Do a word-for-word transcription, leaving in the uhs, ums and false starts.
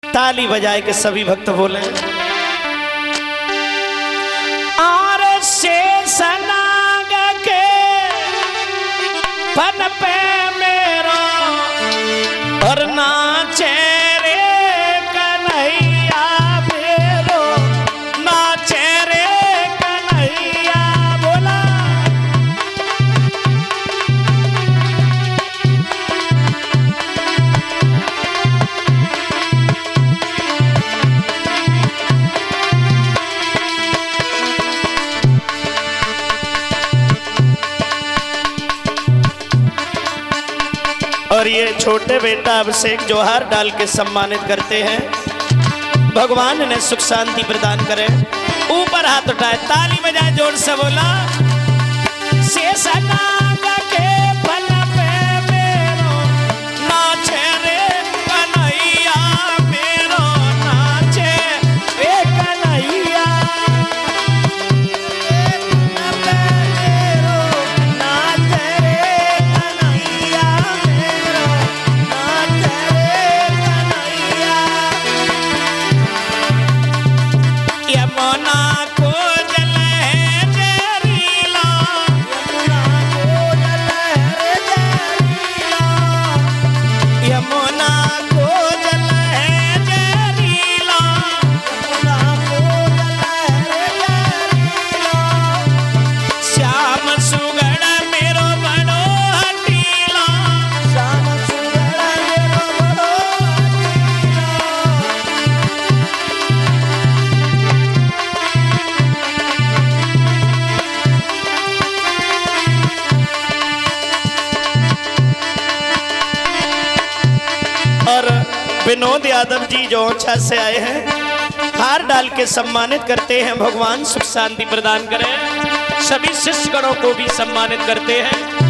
ताली बजाए के सभी भक्त बोले आर शेषनाग के पन पे मेरो और नाचे रे कन्हैया मेरो नाचे रे कन्हैया बोला। और ये छोटे बेटा अभिषेक जोहार डाल के सम्मानित करते हैं। भगवान ने सुख शांति प्रदान करे। ऊपर हाथ उठाए ताली बजाए जोर से बोला शेषनाग के फल पे मेरो नाचे रे कन्हैया मेरो नाचे रे कन्हैया विनोद यादव जी जो ओछा से आए हैं हार डाल के सम्मानित करते हैं। भगवान सुख शांति प्रदान करें। सभी शिष्यगणों को भी सम्मानित करते हैं।